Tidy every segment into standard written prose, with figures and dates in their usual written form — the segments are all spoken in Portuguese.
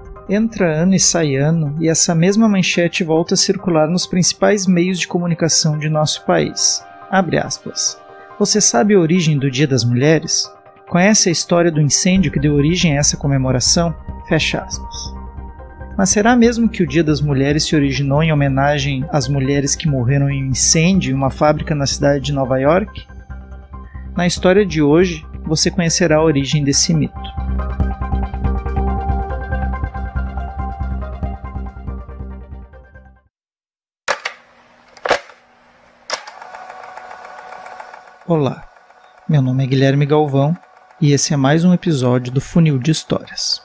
Entra ano e sai ano, e essa mesma manchete volta a circular nos principais meios de comunicação de nosso país. Abre aspas. Você sabe a origem do Dia das Mulheres? Conhece a história do incêndio que deu origem a essa comemoração? Fecha aspas. Mas será mesmo que o Dia das Mulheres se originou em homenagem às mulheres que morreram em um incêndio em uma fábrica na cidade de Nova York? Na história de hoje, você conhecerá a origem desse mito. Olá, meu nome é Guilherme Galvão e esse é mais um episódio do Funil de Histórias.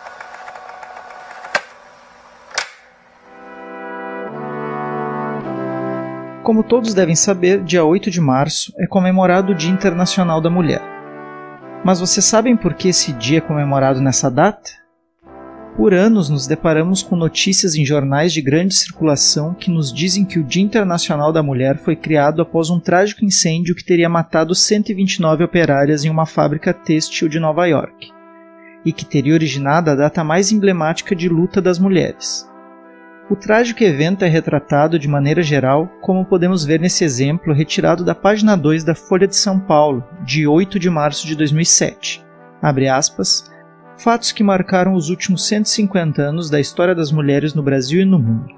Como todos devem saber, dia 8 de março é comemorado o Dia Internacional da Mulher. Mas vocês sabem por que esse dia é comemorado nessa data? Por anos nos deparamos com notícias em jornais de grande circulação que nos dizem que o Dia Internacional da Mulher foi criado após um trágico incêndio que teria matado 129 operárias em uma fábrica têxtil de Nova York, e que teria originado a data mais emblemática de luta das mulheres. O trágico evento é retratado de maneira geral, como podemos ver nesse exemplo retirado da página 2 da Folha de São Paulo, de 8 de março de 2007. Abre aspas. Fatos que marcaram os últimos 150 anos da história das mulheres no Brasil e no mundo.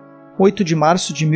8 de março de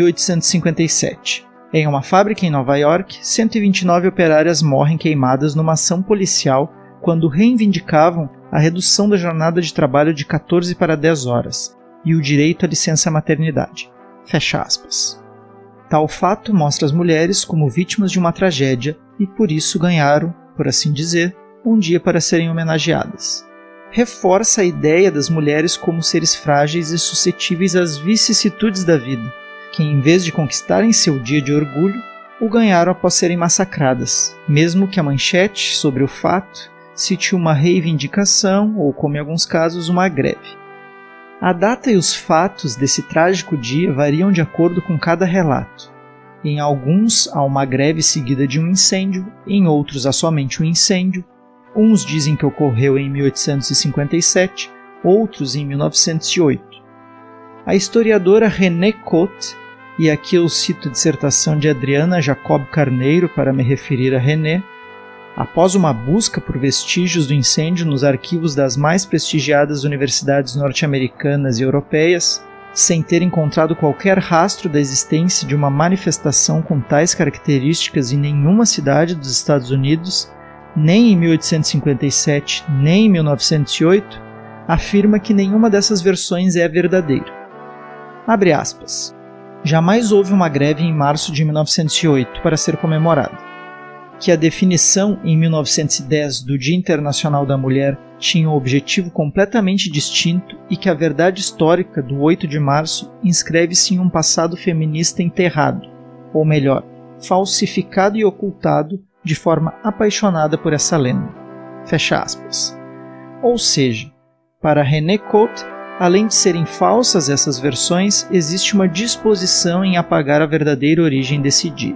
1857. Em uma fábrica em Nova York, 129 operárias morrem queimadas numa ação policial quando reivindicavam a redução da jornada de trabalho de 14 para 10 horas e o direito à licença maternidade. Fecha aspas. Tal fato mostra as mulheres como vítimas de uma tragédia e por isso ganharam, por assim dizer, um dia para serem homenageadas. Reforça a ideia das mulheres como seres frágeis e suscetíveis às vicissitudes da vida, que em vez de conquistarem seu dia de orgulho, o ganharam após serem massacradas, mesmo que a manchete sobre o fato cite uma reivindicação ou, como em alguns casos, uma greve. A data e os fatos desse trágico dia variam de acordo com cada relato. Em alguns há uma greve seguida de um incêndio, em outros há somente um incêndio. Uns dizem que ocorreu em 1857, outros em 1908. A historiadora René Cotte, e aqui eu cito a dissertação de Adriana Jacob Carneiro para me referir a René, após uma busca por vestígios do incêndio nos arquivos das mais prestigiadas universidades norte-americanas e europeias, sem ter encontrado qualquer rastro da existência de uma manifestação com tais características em nenhuma cidade dos Estados Unidos, nem em 1857, nem em 1908, afirma que nenhuma dessas versões é verdadeira. Abre aspas. Jamais houve uma greve em março de 1908 para ser comemorada. Que a definição em 1910 do Dia Internacional da Mulher tinha um objetivo completamente distinto e que a verdade histórica do 8 de março inscreve-se em um passado feminista enterrado, ou melhor, falsificado e ocultado de forma apaixonada por essa lenda. Fecha aspas. Ou seja, para René Cotte, além de serem falsas essas versões, existe uma disposição em apagar a verdadeira origem desse dia.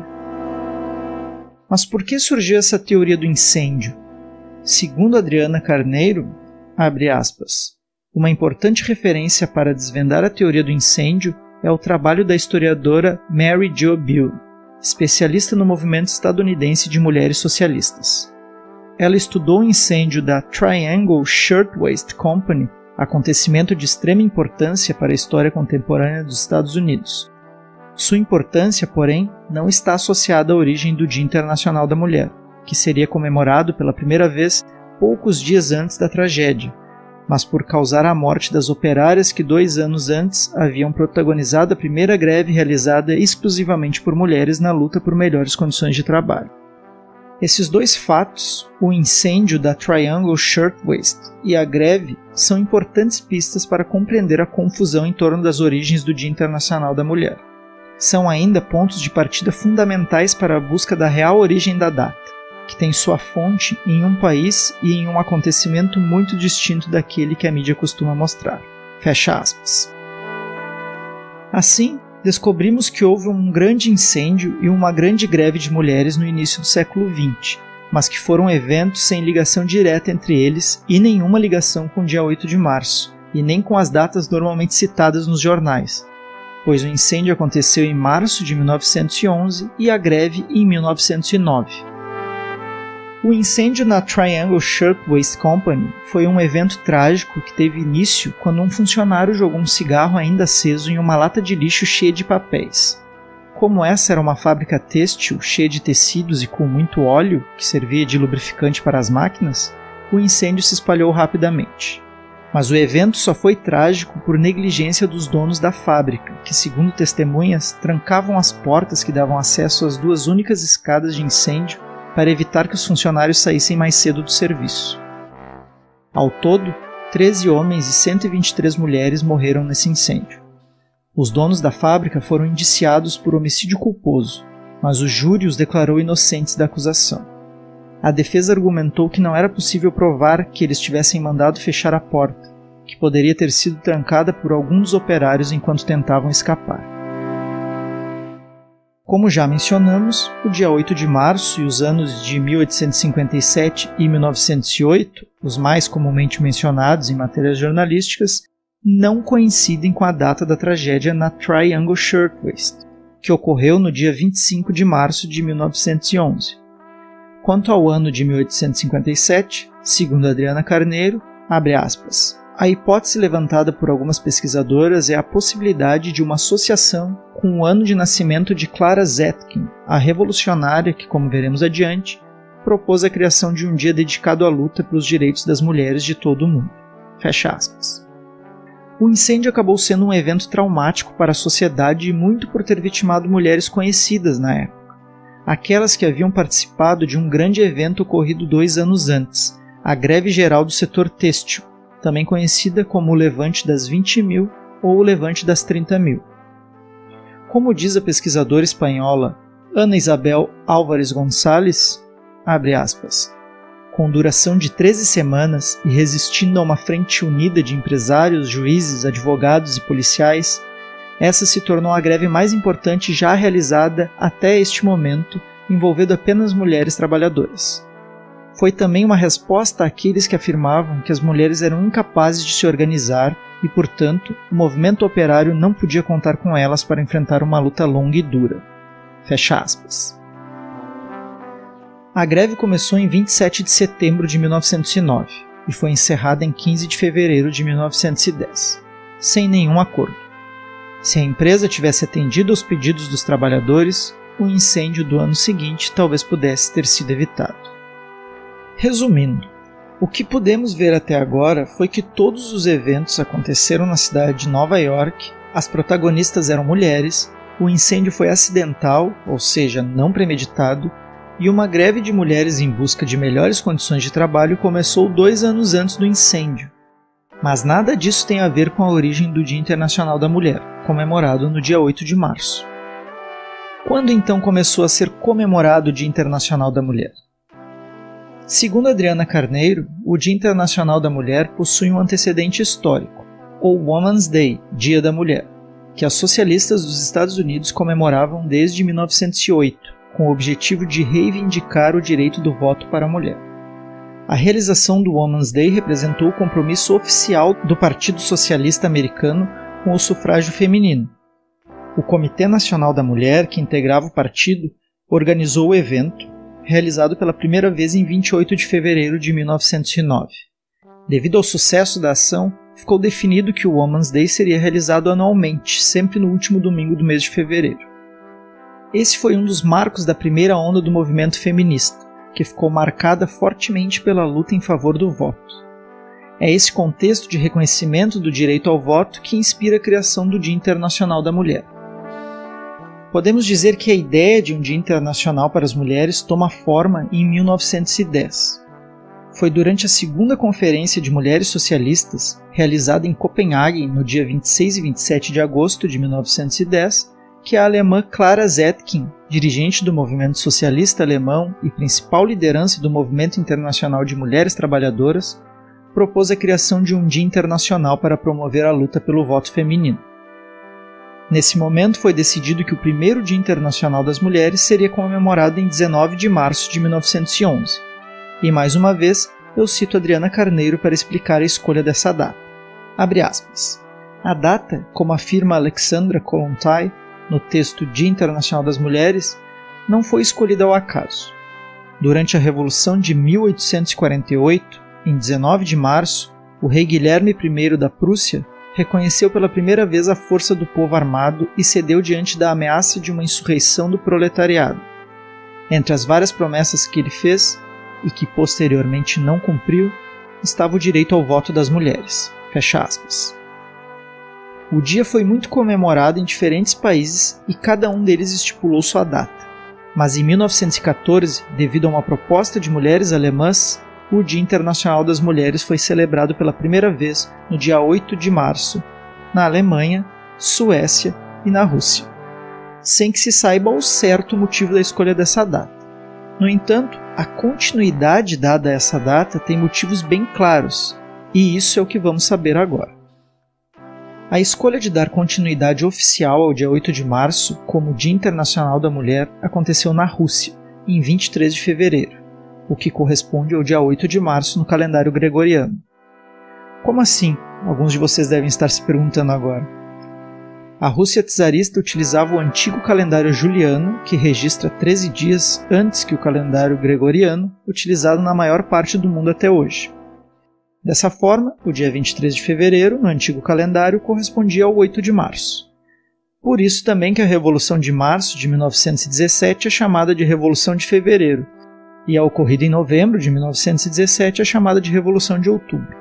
Mas por que surgiu essa teoria do incêndio? Segundo Adriana Carneiro, abre aspas, uma importante referência para desvendar a teoria do incêndio é o trabalho da historiadora Mary Jo Beale, especialista no movimento estadunidense de mulheres socialistas. Ela estudou o incêndio da Triangle Shirtwaist Company, acontecimento de extrema importância para a história contemporânea dos Estados Unidos. Sua importância, porém, não está associada à origem do Dia Internacional da Mulher, que seria comemorado pela primeira vez poucos dias antes da tragédia, mas por causar a morte das operárias que 2 anos antes haviam protagonizado a primeira greve realizada exclusivamente por mulheres na luta por melhores condições de trabalho. Esses dois fatos, o incêndio da Triangle Shirtwaist e a greve, são importantes pistas para compreender a confusão em torno das origens do Dia Internacional da Mulher. São ainda pontos de partida fundamentais para a busca da real origem da data, que tem sua fonte em um país e em um acontecimento muito distinto daquele que a mídia costuma mostrar. Fecha aspas. Assim, descobrimos que houve um grande incêndio e uma grande greve de mulheres no início do século XX, mas que foram eventos sem ligação direta entre eles e nenhuma ligação com o dia 8 de março, e nem com as datas normalmente citadas nos jornais, pois o incêndio aconteceu em março de 1911 e a greve em 1909. O incêndio na Triangle Shirtwaist Company foi um evento trágico que teve início quando um funcionário jogou um cigarro ainda aceso em uma lata de lixo cheia de papéis. Como essa era uma fábrica têxtil cheia de tecidos e com muito óleo, que servia de lubrificante para as máquinas, o incêndio se espalhou rapidamente. Mas o evento só foi trágico por negligência dos donos da fábrica, que, segundo testemunhas, trancavam as portas que davam acesso às duas únicas escadas de incêndio para evitar que os funcionários saíssem mais cedo do serviço. Ao todo, 13 homens e 123 mulheres morreram nesse incêndio. Os donos da fábrica foram indiciados por homicídio culposo, mas o júri os declarou inocentes da acusação. A defesa argumentou que não era possível provar que eles tivessem mandado fechar a porta, que poderia ter sido trancada por algum dos operários enquanto tentavam escapar. Como já mencionamos, o dia 8 de março e os anos de 1857 e 1908, os mais comumente mencionados em matérias jornalísticas, não coincidem com a data da tragédia na Triangle Shirtwaist, que ocorreu no dia 25 de março de 1911. Quanto ao ano de 1857, segundo Adriana Carneiro, abre aspas, a hipótese levantada por algumas pesquisadoras é a possibilidade de uma associação com o ano de nascimento de Clara Zetkin, a revolucionária que, como veremos adiante, propôs a criação de um dia dedicado à luta pelos direitos das mulheres de todo o mundo. Fecha aspas. O incêndio acabou sendo um evento traumático para a sociedade e muito por ter vitimado mulheres conhecidas na época. Aquelas que haviam participado de um grande evento ocorrido 2 anos antes, a Greve Geral do Setor Têxtil, também conhecida como o Levante das 20.000 ou o Levante das 30.000. Como diz a pesquisadora espanhola Ana Isabel Álvares Gonçalves, abre aspas, com duração de 13 semanas e resistindo a uma frente unida de empresários, juízes, advogados e policiais, essa se tornou a greve mais importante já realizada até este momento, envolvendo apenas mulheres trabalhadoras. Foi também uma resposta àqueles que afirmavam que as mulheres eram incapazes de se organizar e, portanto, o movimento operário não podia contar com elas para enfrentar uma luta longa e dura. Fecha aspas. A greve começou em 27 de setembro de 1909 e foi encerrada em 15 de fevereiro de 1910, sem nenhum acordo. Se a empresa tivesse atendido aos pedidos dos trabalhadores, o incêndio do ano seguinte talvez pudesse ter sido evitado. Resumindo, o que pudemos ver até agora foi que todos os eventos aconteceram na cidade de Nova York, as protagonistas eram mulheres, o incêndio foi acidental, ou seja, não premeditado, e uma greve de mulheres em busca de melhores condições de trabalho começou 2 anos antes do incêndio. Mas nada disso tem a ver com a origem do Dia Internacional da Mulher, comemorado no dia 8 de março. Quando então começou a ser comemorado o Dia Internacional da Mulher? Segundo Adriana Carneiro, o Dia Internacional da Mulher possui um antecedente histórico, o Women's Day, Dia da Mulher, que as socialistas dos Estados Unidos comemoravam desde 1908, com o objetivo de reivindicar o direito do voto para a mulher. A realização do Women's Day representou o compromisso oficial do Partido Socialista Americano com o sufrágio feminino. O Comitê Nacional da Mulher, que integrava o partido, organizou o evento, realizado pela primeira vez em 28 de fevereiro de 1909. Devido ao sucesso da ação, ficou definido que o Women's Day seria realizado anualmente, sempre no último domingo do mês de fevereiro. Esse foi um dos marcos da primeira onda do movimento feminista, que ficou marcada fortemente pela luta em favor do voto. É esse contexto de reconhecimento do direito ao voto que inspira a criação do Dia Internacional da Mulher. Podemos dizer que a ideia de um Dia Internacional para as Mulheres toma forma em 1910. Foi durante a segunda Conferência de Mulheres Socialistas, realizada em Copenhague no dia 26 e 27 de agosto de 1910, que a alemã Clara Zetkin, dirigente do movimento socialista alemão e principal liderança do movimento internacional de mulheres trabalhadoras, propôs a criação de um Dia Internacional para promover a luta pelo voto feminino. Nesse momento foi decidido que o primeiro Dia Internacional das Mulheres seria comemorado em 19 de março de 1911. E mais uma vez, eu cito Adriana Carneiro para explicar a escolha dessa data. Abre aspas. A data, como afirma Alexandra Kollontai no texto Dia Internacional das Mulheres, não foi escolhida ao acaso. Durante a Revolução de 1848, em 19 de março, o rei Guilherme I da Prússia reconheceu pela primeira vez a força do povo armado e cedeu diante da ameaça de uma insurreição do proletariado. Entre as várias promessas que ele fez, e que posteriormente não cumpriu, estava o direito ao voto das mulheres. Fecha aspas. O dia foi muito comemorado em diferentes países e cada um deles estipulou sua data. Mas em 1914, devido a uma proposta de mulheres alemãs, o Dia Internacional das Mulheres foi celebrado pela primeira vez no dia 8 de março, na Alemanha, Suécia e na Rússia, sem que se saiba ao certo o motivo da escolha dessa data. No entanto, a continuidade dada a essa data tem motivos bem claros, e isso é o que vamos saber agora. A escolha de dar continuidade oficial ao dia 8 de março como Dia Internacional da Mulher aconteceu na Rússia, em 23 de fevereiro, o que corresponde ao dia 8 de março no calendário gregoriano. Como assim? Alguns de vocês devem estar se perguntando agora. A Rússia czarista utilizava o antigo calendário juliano, que registra 13 dias antes que o calendário gregoriano, utilizado na maior parte do mundo até hoje. Dessa forma, o dia 23 de fevereiro, no antigo calendário, correspondia ao 8 de março. Por isso também que a Revolução de Março de 1917 é chamada de Revolução de Fevereiro, e a ocorrida em novembro de 1917 é chamada de Revolução de Outubro.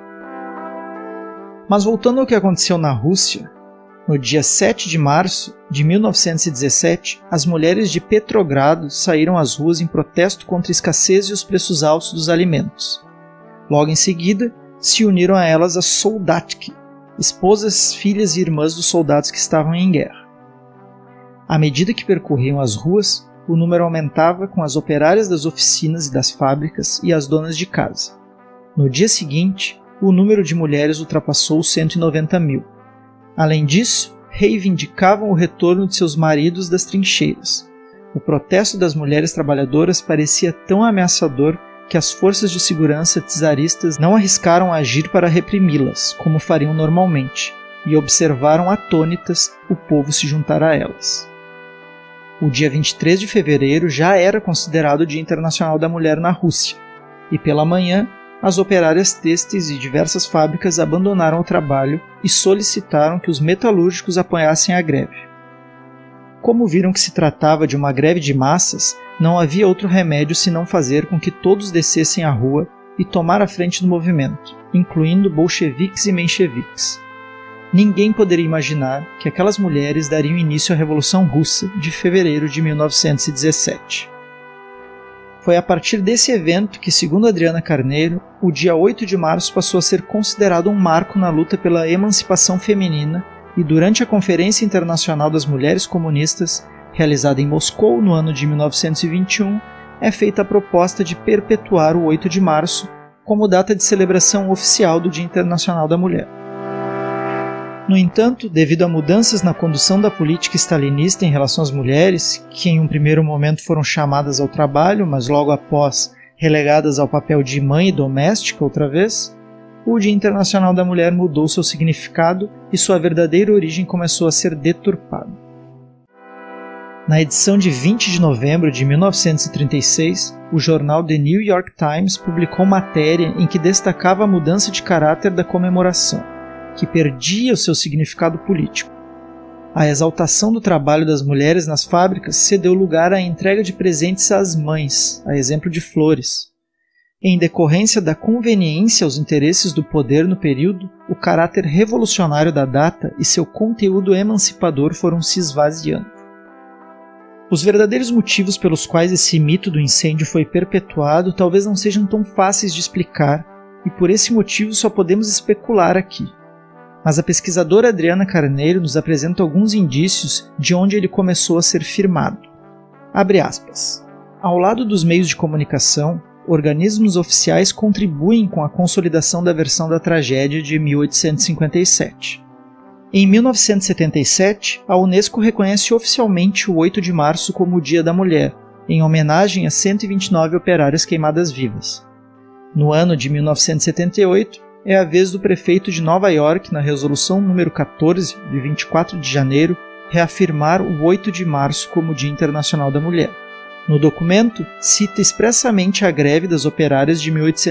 Mas voltando ao que aconteceu na Rússia, no dia 7 de março de 1917, as mulheres de Petrogrado saíram às ruas em protesto contra a escassez e os preços altos dos alimentos. Logo em seguida, se uniram a elas as soldatki, esposas, filhas e irmãs dos soldados que estavam em guerra. À medida que percorriam as ruas, o número aumentava com as operárias das oficinas e das fábricas e as donas de casa. No dia seguinte, o número de mulheres ultrapassou os 190 mil. Além disso, reivindicavam o retorno de seus maridos das trincheiras. O protesto das mulheres trabalhadoras parecia tão ameaçador que as forças de segurança czaristas não arriscaram agir para reprimi-las, como fariam normalmente, e observaram atônitas o povo se juntar a elas. O dia 23 de fevereiro já era considerado o Dia Internacional da Mulher na Rússia, e pela manhã, as operárias têxteis de diversas fábricas abandonaram o trabalho e solicitaram que os metalúrgicos apoiassem a greve. Como viram que se tratava de uma greve de massas, não havia outro remédio senão fazer com que todos descessem à rua e tomar a frente do movimento, incluindo bolcheviques e mencheviques. Ninguém poderia imaginar que aquelas mulheres dariam início à Revolução Russa de fevereiro de 1917. Foi a partir desse evento que, segundo Adriana Carneiro, o dia 8 de março passou a ser considerado um marco na luta pela emancipação feminina e durante a Conferência Internacional das Mulheres Comunistas, realizada em Moscou no ano de 1921, é feita a proposta de perpetuar o 8 de março como data de celebração oficial do Dia Internacional da Mulher. No entanto, devido a mudanças na condução da política stalinista em relação às mulheres, que em um primeiro momento foram chamadas ao trabalho, mas logo após relegadas ao papel de mãe e doméstica outra vez, o Dia Internacional da Mulher mudou seu significado e sua verdadeira origem começou a ser deturpada. Na edição de 20 de novembro de 1936, o jornal The New York Times publicou matéria em que destacava a mudança de caráter da comemoração, que perdia o seu significado político. A exaltação do trabalho das mulheres nas fábricas cedeu lugar à entrega de presentes às mães, a exemplo de flores. Em decorrência da conveniência aos interesses do poder no período, o caráter revolucionário da data e seu conteúdo emancipador foram se esvaziando. Os verdadeiros motivos pelos quais esse mito do incêndio foi perpetuado talvez não sejam tão fáceis de explicar, e por esse motivo só podemos especular aqui. Mas a pesquisadora Adriana Carneiro nos apresenta alguns indícios de onde ele começou a ser firmado. Abre aspas. Ao lado dos meios de comunicação, organismos oficiais contribuem com a consolidação da versão da tragédia de 1857. Em 1977, a Unesco reconhece oficialmente o 8 de março como o Dia da Mulher, em homenagem a 129 operárias queimadas vivas. No ano de 1978, é a vez do prefeito de Nova York, na resolução número 14, de 24 de janeiro, reafirmar o 8 de março como Dia Internacional da Mulher. No documento, cita expressamente a greve das operárias de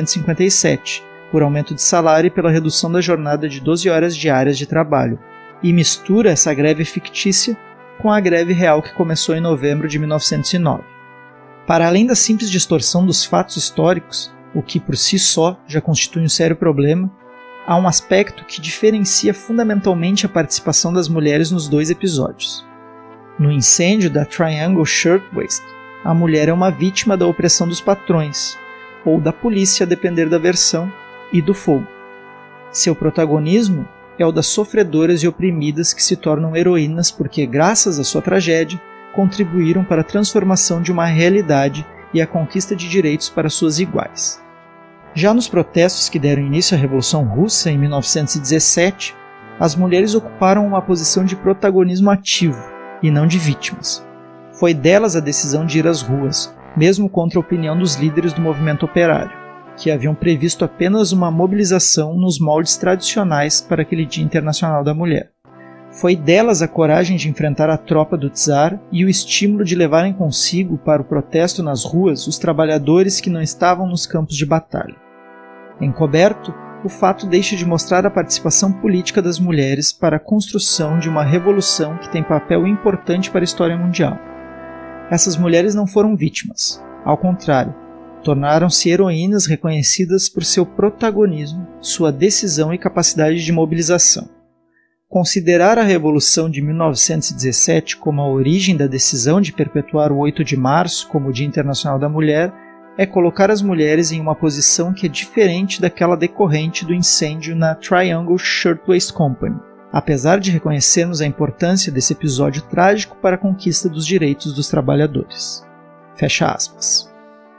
1857, por aumento de salário e pela redução da jornada de 12 horas diárias de trabalho, e mistura essa greve fictícia com a greve real que começou em novembro de 1909. Para além da simples distorção dos fatos históricos, o que por si só já constitui um sério problema, há um aspecto que diferencia fundamentalmente a participação das mulheres nos dois episódios. No incêndio da Triangle Shirtwaist, a mulher é uma vítima da opressão dos patrões, ou da polícia a depender da versão, e do fogo. Seu protagonismo é o das sofredoras e oprimidas que se tornam heroínas porque, graças à sua tragédia, contribuíram para a transformação de uma realidade e a conquista de direitos para suas iguais. Já nos protestos que deram início à Revolução Russa em 1917, as mulheres ocuparam uma posição de protagonismo ativo e não de vítimas. Foi delas a decisão de ir às ruas, mesmo contra a opinião dos líderes do movimento operário, que haviam previsto apenas uma mobilização nos moldes tradicionais para aquele Dia Internacional da Mulher. Foi delas a coragem de enfrentar a tropa do czar e o estímulo de levarem consigo para o protesto nas ruas os trabalhadores que não estavam nos campos de batalha. Encoberto, o fato deixa de mostrar a participação política das mulheres para a construção de uma revolução que tem papel importante para a história mundial. Essas mulheres não foram vítimas, ao contrário, tornaram-se heroínas reconhecidas por seu protagonismo, sua decisão e capacidade de mobilização. Considerar a Revolução de 1917 como a origem da decisão de perpetuar o 8 de março como Dia Internacional da Mulher é colocar as mulheres em uma posição que é diferente daquela decorrente do incêndio na Triangle Shirtwaist Company, apesar de reconhecermos a importância desse episódio trágico para a conquista dos direitos dos trabalhadores. Fecha aspas.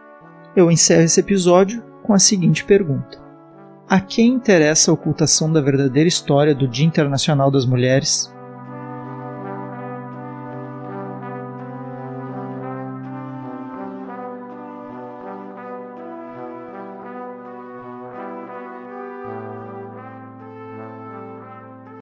Eu encerro esse episódio com a seguinte pergunta: a quem interessa a ocultação da verdadeira história do Dia Internacional das Mulheres?